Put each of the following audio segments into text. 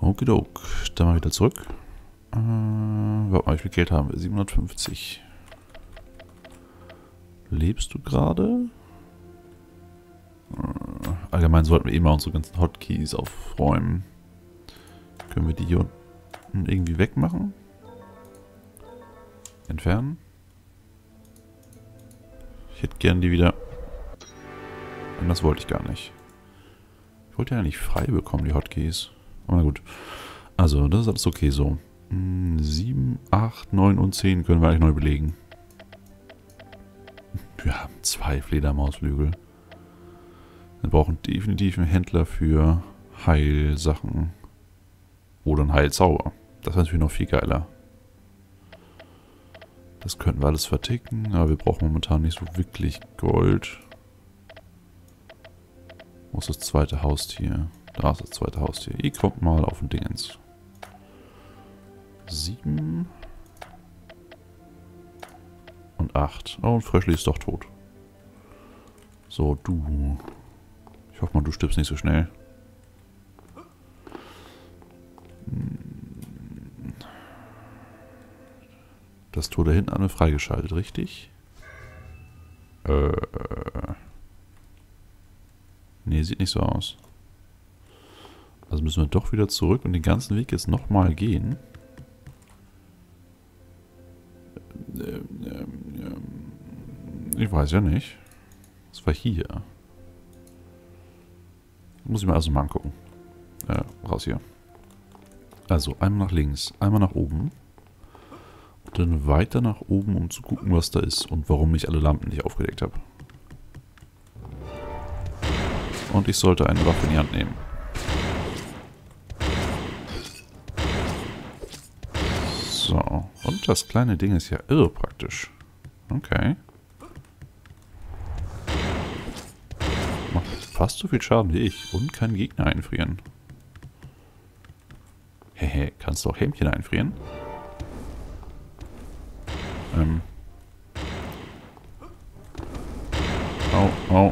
Okidok. Dann mal wieder zurück. Warte mal, wie viel Geld haben wir? 750. Lebst du gerade? Allgemein sollten wir immer unsere ganzen Hotkeys aufräumen. Können wir die hier unten irgendwie wegmachen? Entfernen? Ich hätte gern die wieder... Und das wollte ich gar nicht. Ich wollte ja nicht frei bekommen, die Hotkeys. Aber na gut. Also, das ist alles okay so. 7, 8, 9 und 10 können wir eigentlich neu belegen. Wir haben 2 Fledermausflügel. Wir brauchen definitiv einen Händler für Heilsachen. Oder einen Heilzauber. Das ist natürlich noch viel geiler. Das könnten wir alles verticken, aber wir brauchen momentan nicht so wirklich Gold. Wo ist das zweite Haustier? Da ist das zweite Haustier. Ihr kommt mal auf den Dingens. 7 und 8. Oh, und Fröschli ist doch tot. So, du. Ich hoffe mal, du stirbst nicht so schnell. Das Tor da hinten haben wir freigeschaltet, richtig? Nee, sieht nicht so aus. Also müssen wir doch wieder zurück und den ganzen Weg jetzt nochmal gehen. Ich weiß ja nicht. Das war hier. Muss ich mir also mal angucken. Raus hier. Also einmal nach links, einmal nach oben. Und dann weiter nach oben, um zu gucken, was da ist und warum ich alle Lampen nicht aufgedeckt habe. Und ich sollte eine Waffe in die Hand nehmen. So, und das kleine Ding ist ja irre praktisch. Okay. Macht fast so viel Schaden wie ich und kann Gegner einfrieren. Hehe, kannst du auch Hämchen einfrieren? Oh, oh.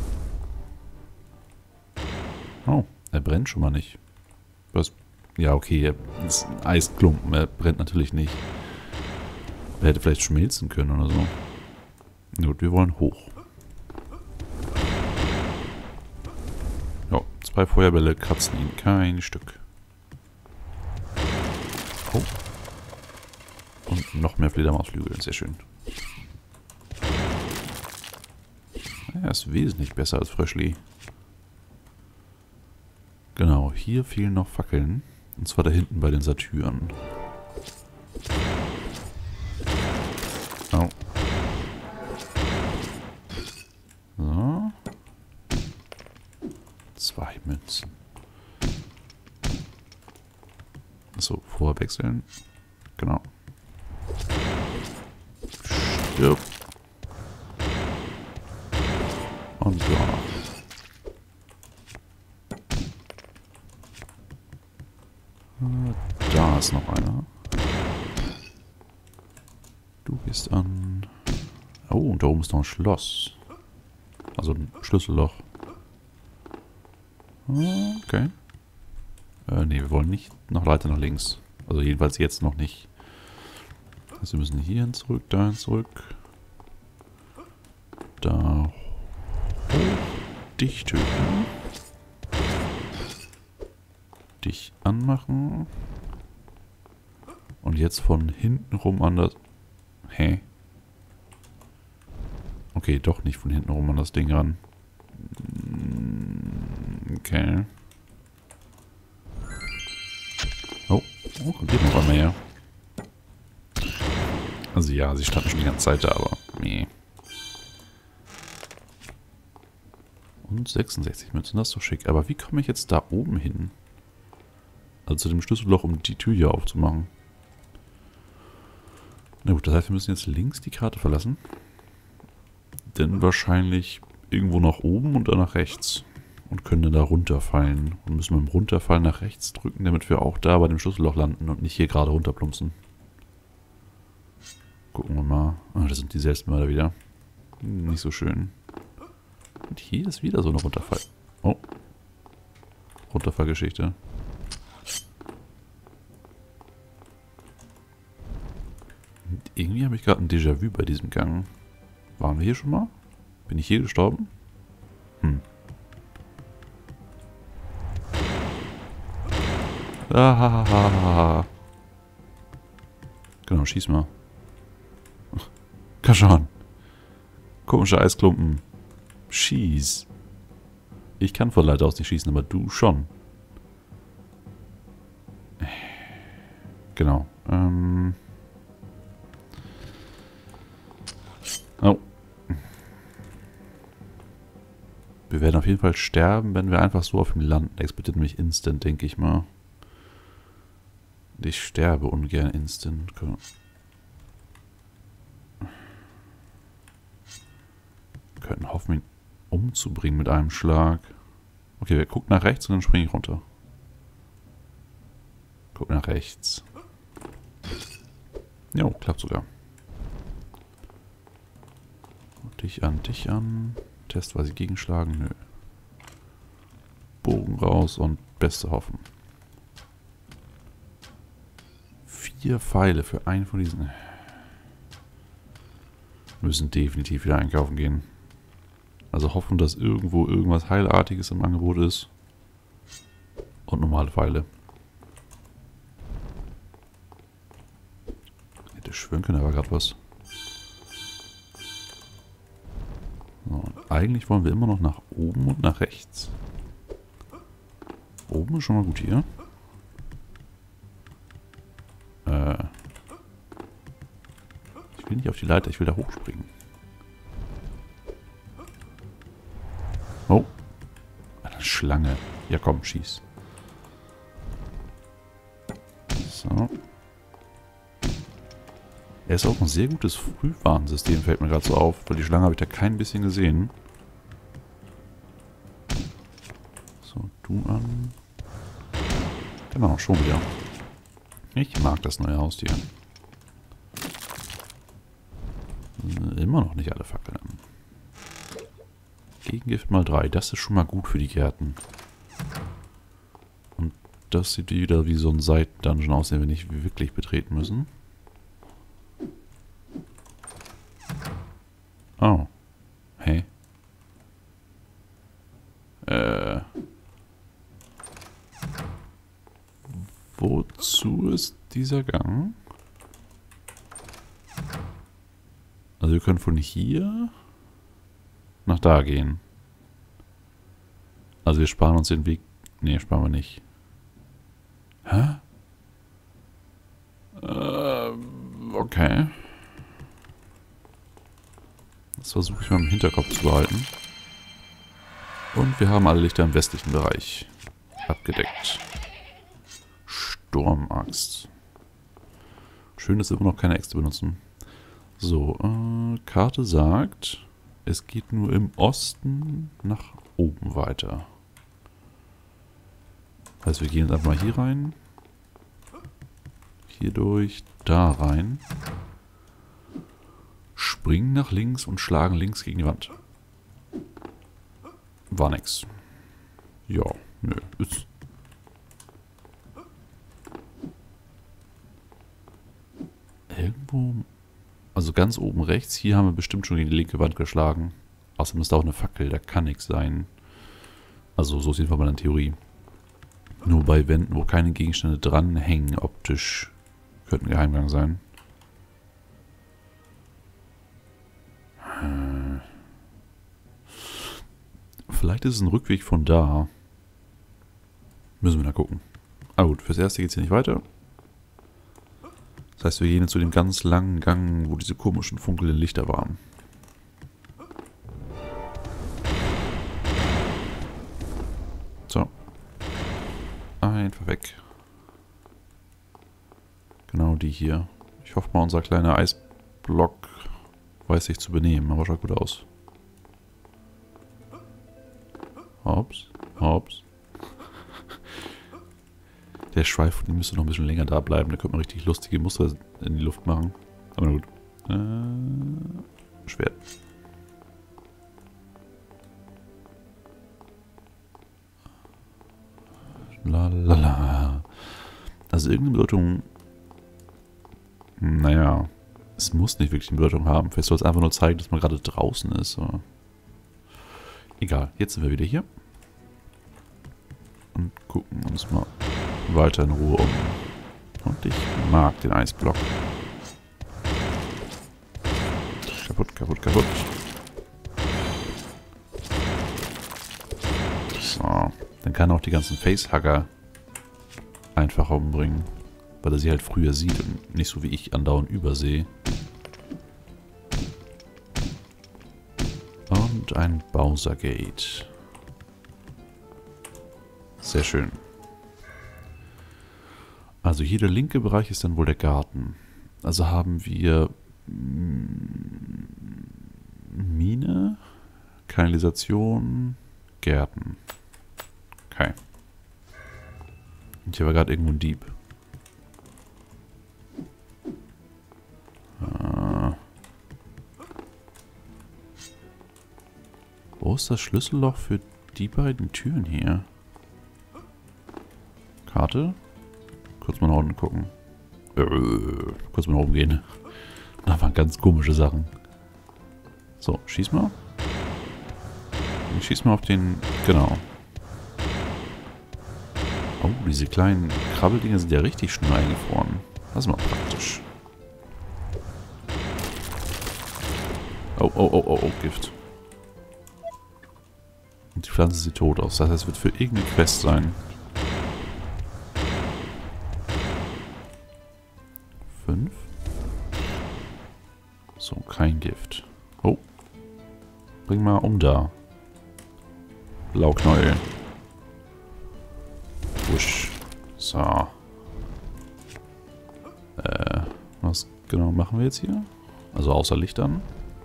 Oh, er brennt schon mal nicht. Was? Ja, okay, das ist ein Eisklumpen, er brennt natürlich nicht. Er hätte vielleicht schmelzen können oder so. Gut, wir wollen hoch. Ja, 2 Feuerbälle kratzen ihn kein Stück. Oh. Und noch mehr Fledermausflügel, sehr schön. Er ist wesentlich besser als Fröschli. Genau, hier fehlen noch Fackeln. Und zwar da hinten bei den Satyren. Oh. So. 2 Münzen. Achso, vorwechseln. Genau. Stirb. Und ja. Da ist noch einer. Du gehst an. Oh, und da oben ist noch ein Schloss. Also ein Schlüsselloch. Okay. Ne, wir wollen nicht noch weiter nach links. Also jedenfalls jetzt noch nicht. Also wir müssen hierhin zurück, dahin zurück. Da hoch. Dich töten. Dich anmachen. Und jetzt von hinten rum an das... Hä? Okay, doch nicht von hinten rum an das Ding ran. Okay. Oh, geht noch einmal her. Also ja, sie standen schon die ganze Zeit da, aber... Nee. Und 66 Münzen, das ist doch schick. Aber wie komme ich jetzt da oben hin? Also zu dem Schlüsselloch, um die Tür hier aufzumachen. Na gut, das heißt, wir müssen jetzt links die Karte verlassen. Denn wahrscheinlich irgendwo nach oben und dann nach rechts. Und können dann da runterfallen. Und müssen beim Runterfallen nach rechts drücken, damit wir auch da bei dem Schlüsselloch landen und nicht hier gerade runterplumpsen. Gucken wir mal. Ah, das sind die Selbstmörder wieder. Nicht so schön. Und hier ist wieder so eine Runterfall. Oh. Runterfallgeschichte. habe ich gerade ein Déjà-vu bei diesem Gang. Waren wir hier schon mal? Bin ich hier gestorben? Ah, genau, schieß mal. Komm schon. Komische Eisklumpen. Schieß. Ich kann von Leiter aus nicht schießen, aber du schon. Genau. Oh. Wir werden auf jeden Fall sterben, wenn wir einfach so auf ihm landen. Explodiert nämlich instant, denke ich mal. Ich sterbe ungern instant. Wir könnten hoffen, ihn umzubringen mit einem Schlag. Okay, wir gucken nach rechts und dann springe ich runter. Guck nach rechts. Jo, klappt sogar. Dich an. Testweise gegenschlagen, nö. Bogen raus und beste hoffen. 4 Pfeile für einen von diesen. Wir müssen definitiv wieder einkaufen gehen. Also hoffen, dass irgendwo irgendwas Heilartiges im Angebot ist. Und normale Pfeile. Hätte schwören können, da war gerade was. So, und eigentlich wollen wir immer noch nach oben und nach rechts. Oben ist schon mal gut hier. Ich will nicht auf die Leiter, ich will da hochspringen. Oh. Eine Schlange. Ja komm, schieß. So. Er ist auch ein sehr gutes Frühwarnsystem, fällt mir gerade so auf. Weil die Schlange habe ich da kein bisschen gesehen. So, du an. Genau, schon wieder. Ich mag das neue Haustier. Immer noch nicht alle Fackeln an. Gegengift mal 3. Das ist schon mal gut für die Gärten. Und das sieht wieder wie so ein Side-Dungeon aus, den wir nicht wirklich betreten müssen. Oh. Hey. Wozu ist dieser Gang? Also wir können von hier nach da gehen. Also wir sparen uns den Weg. Nee, sparen wir nicht. Hä? Okay. Das versuche ich mal im Hinterkopf zu behalten. Und wir haben alle Lichter im westlichen Bereich abgedeckt. Sturmaxt. Schön, dass wir immer noch keine Äxte benutzen. So, Karte sagt, es geht nur im Osten nach oben weiter. Heißt, wir gehen jetzt einfach mal hier rein. Hier durch, da rein. Springen nach links und schlagen links gegen die Wand. War nix. Ja, nö, ist... Irgendwo... Also ganz oben rechts, hier haben wir bestimmt schon gegen die linke Wand geschlagen. Außerdem ist da auch eine Fackel, da kann nichts sein. Also so ist jedenfalls mal eine Theorie. Nur bei Wänden, wo keine Gegenstände dranhängen, optisch, könnte ein Geheimgang sein. Vielleicht ist es ein Rückweg von da. Müssen wir da gucken. Aber gut, fürs Erste geht es hier nicht weiter. Das heißt, wir gehen jetzt zu dem ganz langen Gang, wo diese komischen funkelnden Lichter waren. So. Einfach weg. Genau die hier. Ich hoffe mal, unser kleiner Eisblock weiß sich zu benehmen, aber schaut gut aus. Hops, hops. Der Schweif von ihm müsste noch ein bisschen länger da bleiben. Da könnte man richtig lustige Muster in die Luft machen. Aber na gut. Schwert. Lalala. Also irgendeine Bedeutung. Naja. Es muss nicht wirklich eine Bedeutung haben. Vielleicht soll es einfach nur zeigen, dass man gerade draußen ist. Aber egal, jetzt sind wir wieder hier. Und gucken uns mal weiter in Ruhe um. Und ich mag den Eisblock. Kaputt, kaputt, kaputt. So, dann kann er auch die ganzen Facehugger einfacher umbringen. Weil er sie halt früher sieht und nicht so wie ich andauernd übersehe. Und ein Bowser Gate. Sehr schön. Also hier der linke Bereich ist dann wohl der Garten. Also haben wir Mine, Kanalisation, Gärten. Okay. Und hier war gerade irgendwo ein Dieb. Wo ist das Schlüsselloch für die beiden Türen hier? Karte? Kurz mal nach unten gucken. Kurz mal nach oben gehen. Da waren ganz komische Sachen. So, schieß mal. Ich schieß mal auf den... Genau. Oh, diese kleinen Krabbeldinger sind ja richtig schnell eingefroren. Das ist mal praktisch. Oh, oh, oh, oh, oh, Gift. Und die Pflanze sieht tot aus. Das heißt, es wird für irgendeine Quest sein. 5. So, kein Gift. Oh. Bring mal um da. Blauknäuel. Wusch. So. Was genau machen wir jetzt hier? Also außer Licht an.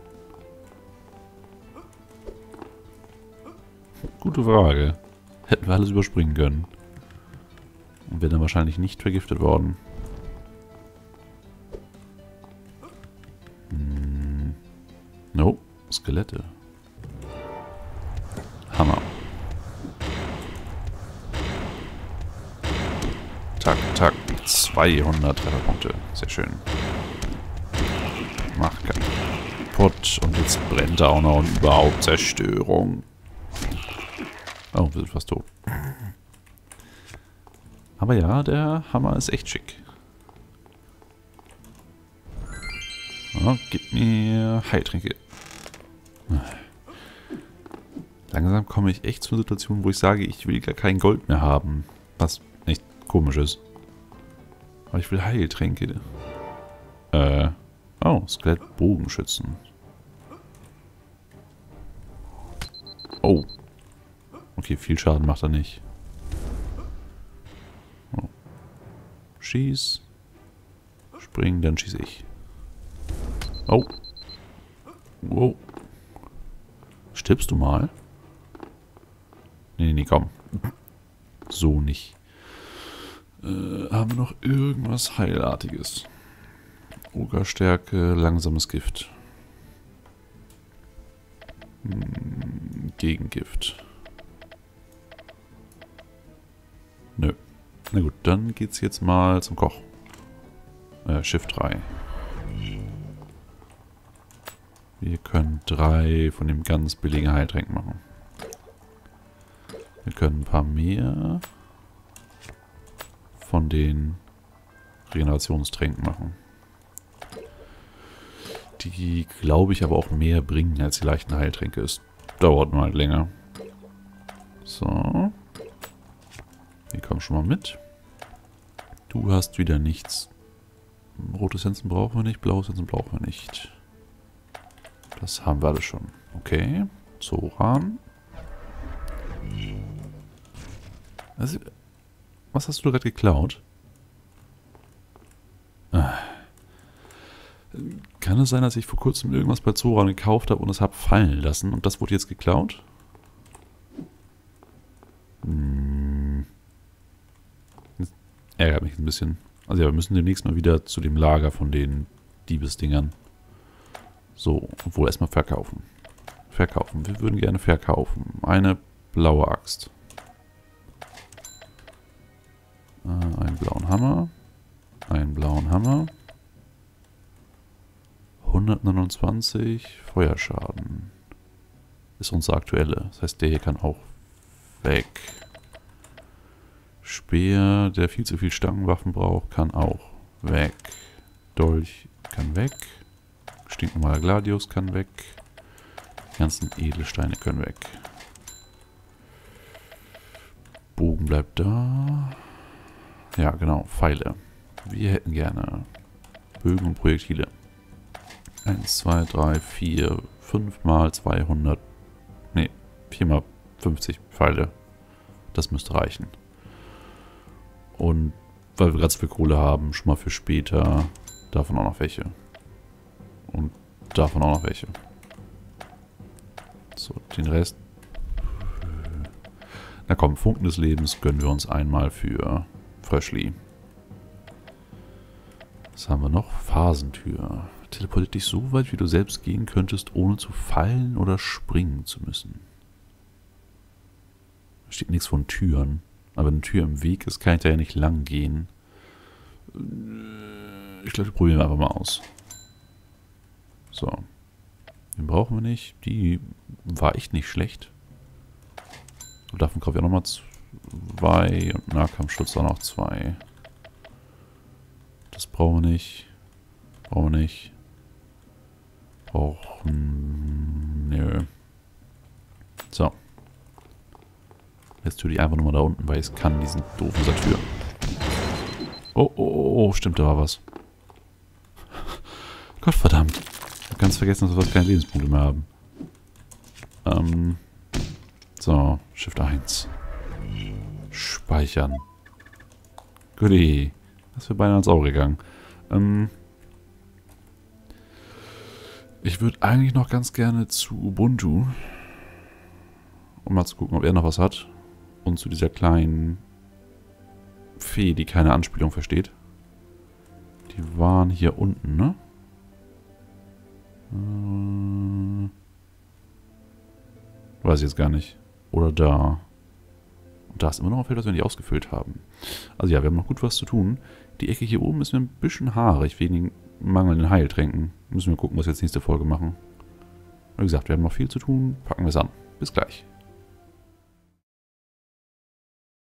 Gute Frage. Hätten wir alles überspringen können. Und wären dann wahrscheinlich nicht vergiftet worden. No. Skelette. Hammer. Tak, tak. 200 Trefferpunkte. Sehr schön. Mach kaputt. Und jetzt brennt er auch noch und überhaupt Zerstörung. Oh, wir sind fast tot. Aber ja, der Hammer ist echt schick. Oh, gib mir Heiltränke. Langsam komme ich echt zu einer Situation, wo ich sage, ich will gar kein Gold mehr haben. Was echt komisch ist. Aber ich will Heiltränke. Oh, Skelett-Bogenschützen. Oh. Okay, viel Schaden macht er nicht. Oh. Schieß. Springen, dann schieße ich. Oh. Wow. Stirbst du mal? Nee, nee, komm. So nicht. Haben wir noch irgendwas Heilartiges? Ogerstärke, langsames Gift. Gegengift. Nö. Na gut, dann geht's jetzt mal zum Koch. Shift 3. Wir können 3 von dem ganz billigen Heiltränken machen. Wir können ein paar mehr von den Regenerationstränken machen. Die, glaube ich, aber auch mehr bringen als die leichten Heiltränke. Es dauert nur halt länger. So. Wir kommen schon mal mit. Du hast wieder nichts. Rote Essenzen brauchen wir nicht, blaue Essenzen brauchen wir nicht. Das haben wir alles schon. Okay. Zoran. Also, was hast du gerade geklaut? Kann es sein, dass ich vor kurzem irgendwas bei Zoran gekauft habe und es habe fallen lassen und das wurde jetzt geklaut? Das ärgert mich ein bisschen. Also ja, wir müssen demnächst mal wieder zu dem Lager von den Diebesdingern. So, obwohl erstmal verkaufen. Verkaufen. Wir würden gerne verkaufen. Eine blaue Axt. Einen blauen Hammer. Einen blauen Hammer. 129 Feuerschaden. Ist unser aktuelle. Das heißt, der hier kann auch weg. Speer, der viel zu viel Stangenwaffen braucht, kann auch weg. Dolch kann weg. Stinknormaler Gladius kann weg. Die ganzen Edelsteine können weg. Bogen bleibt da. Ja, genau. Pfeile. Wir hätten gerne Bögen und Projektile. 1, 2, 3, 4, 5 mal 200. Ne, 4 mal 50 Pfeile. Das müsste reichen. Und weil wir gerade so viel Kohle haben, schon mal für später, davon auch noch welche. Und davon auch noch welche. So, den Rest. Na komm, Funken des Lebens gönnen wir uns einmal für Fröschli. Was haben wir noch? Phasentür. Teleportiert dich so weit, wie du selbst gehen könntest, ohne zu fallen oder springen zu müssen. Da steht nichts von Türen. Aber wenn eine Tür im Weg ist, kann ich da ja nicht lang gehen. Ich glaube, wir probieren einfach mal aus. So. Den brauchen wir nicht. Die war echt nicht schlecht. Und davon kaufe ich auch nochmal 2. Und Nahkampfschutz auch noch 2. Das brauchen wir nicht. Brauchen wir nicht. Brauchen... Nö. So. Jetzt tue ich einfach nur mal da unten, weil ich es kann, diesen doofen Tür. Oh, oh, oh, stimmt, da war was. Gottverdammt. Ich habe ganz vergessen, dass wir keine Lebenspunkte mehr haben. So, Shift 1. Speichern. Goodie. Das wäre beinahe ans Auge gegangen. Ich würde eigentlich noch ganz gerne zu Ubuntu. Um mal zu gucken, ob er noch was hat. Und zu dieser kleinen Fee, die keine Anspielung versteht. Die waren hier unten, ne? Weiß ich jetzt gar nicht. Oder da. Und da ist immer noch ein Feld, das wir nicht ausgefüllt haben. Also ja, wir haben noch gut was zu tun. Die Ecke hier oben ist mir ein bisschen haarig wegen den mangelnden Heiltränken. Müssen wir gucken, was wir jetzt nächste Folge machen. Wie gesagt, wir haben noch viel zu tun. Packen wir es an. Bis gleich.